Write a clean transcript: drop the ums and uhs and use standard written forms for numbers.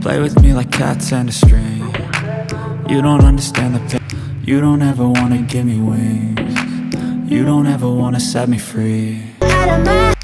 Play with me like cats and a string. You don't understand the pain. You don't ever wanna give me wings. You don't ever wanna set me free. Out of my